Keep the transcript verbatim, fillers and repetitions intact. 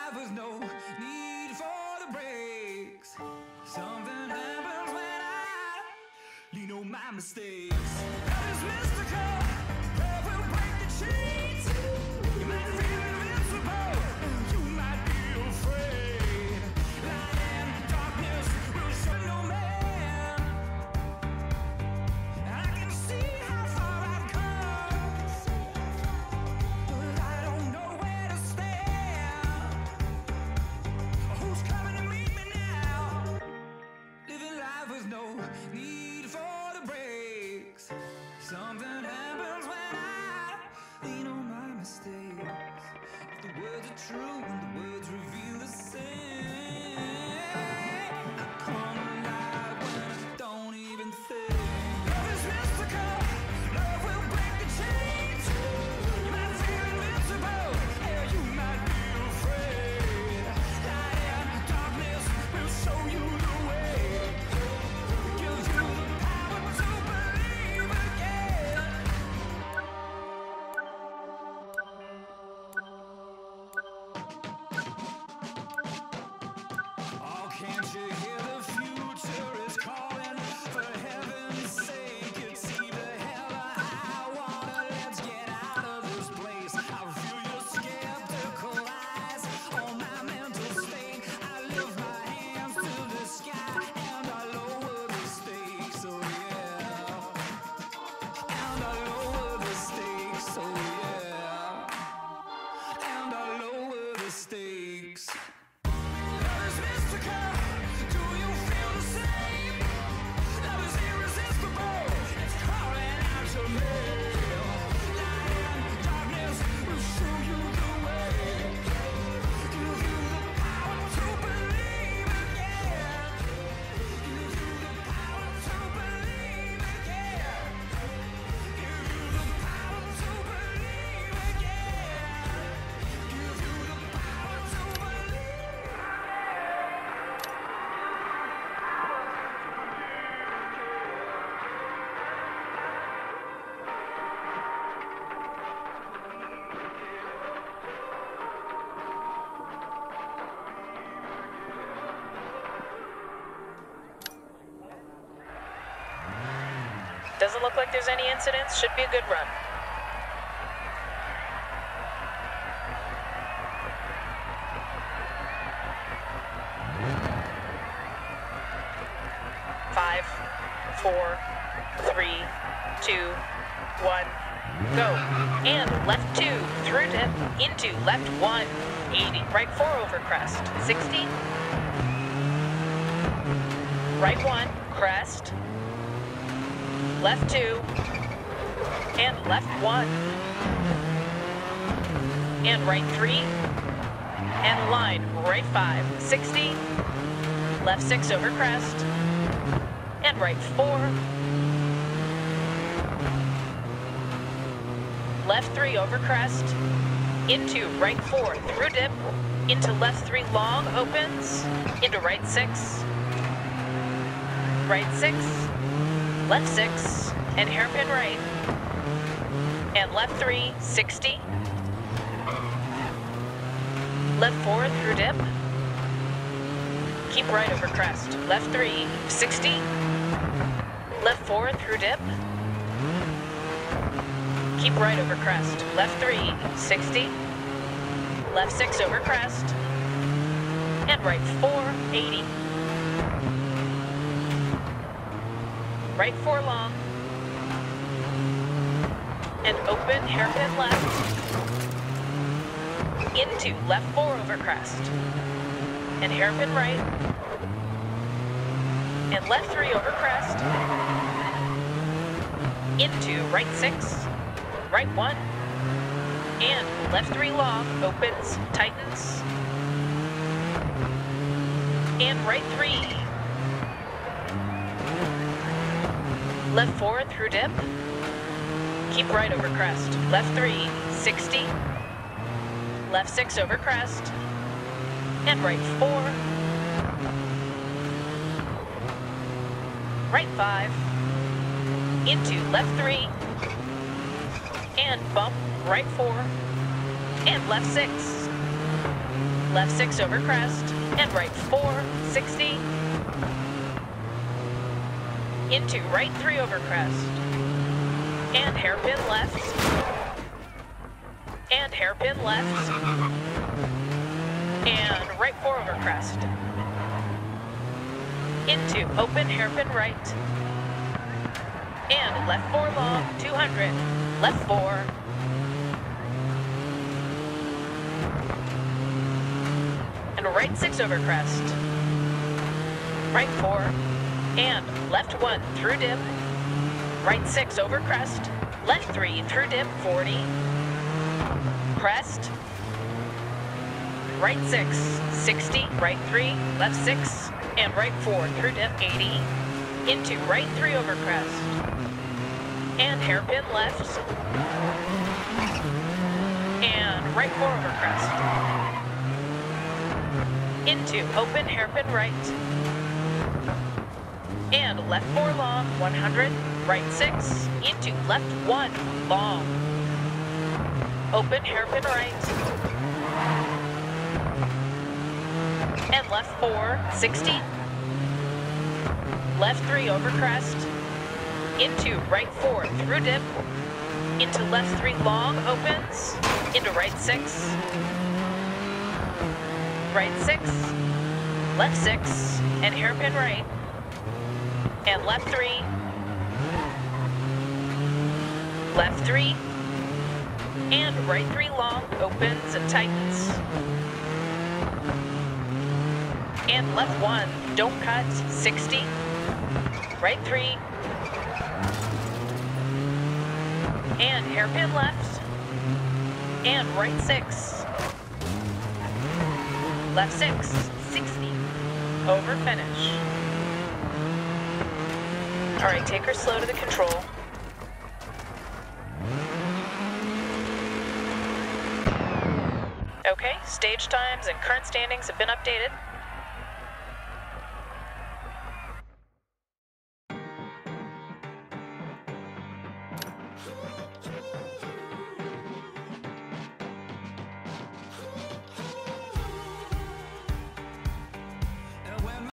life with no need for the brakes. Something happens when I lean on my mistakes. Love is mystical, love will break the chains. You might feel invincible, you might be afraid. Light and darkness will show no man. I can see how far I've come, but I don't know where to stand. Who's coming to meet me now? Living life with no need for the brakes. Something happens when I lean on my mistakes. If the words are true and the words reveal the same, I come alive when I don't even think. Love is mystical, love will break the chains. You might feel invincible, yeah, you might be afraid. Light and darkness will show you the way. Give you the power to believe again. Oh, can't you hear the future is calling? For heaven's sake, it's either hell or high water. Let's get out of this place. I feel your skeptical eyes on my mental state. I lift my hands to the sky and I lower the stakes. Oh yeah, and I lower the stakes. Oh yeah, and I lower the stakes. Love is mystical, do you feel the same? Love is irresistible, it's calling out your name. Light and darkness will show you the way. Give you the power to believe again. Give you the power to believe again. Give you the power to believe again. Give you the power to believe. Doesn't look like there's any incidents. Should be a good run. Five, four, three, two, one, go. And left two, through dip, into left one, eighty. Right four over crest, sixty. Right one, crest. Left two, and left one, and right three, and line, right five, sixty, left six over crest, and right four, left three over crest, into right four, through dip, into left three long, opens, into right six, right six, left six, and hairpin right, and left three, sixty, left four through dip, keep right over crest, left three, sixty, left four through dip, keep right over crest, left three, sixty, left six over crest, and right four, eighty. Right four long, and open hairpin left, into left four over crest, and hairpin right, and left three over crest, into right six, right one, and left three long, opens, tightens, and right three, left four through dip, keep right over crest, left three, sixty, left six over crest, and right four, right five, into left three, and bump right four, and left six, left six over crest, and right four, sixty. Into right three over crest, and hairpin left, and hairpin left, and right four over crest. Into open hairpin right, and left four long, two hundred, left four, and right six over crest, right four, and left one through dip, right six over crest, left three through dip, forty, crest, right six, sixty, right three, left six, and right four through dip, eighty, into right three over crest, and hairpin left, and right four over crest, into open hairpin right, and left four long, one hundred, right six, into left one, long, open hairpin right, and left four, sixty, left three over crest, into right four through dip, into left three long opens, into right six, right six, left six, and hairpin right, and left three, left three, and right three long opens and tightens, and left one, don't cut, sixty, right three, and hairpin left, and right six, left six, sixty, over finish. All right, take her slow to the control. Okay, stage times and current standings have been updated.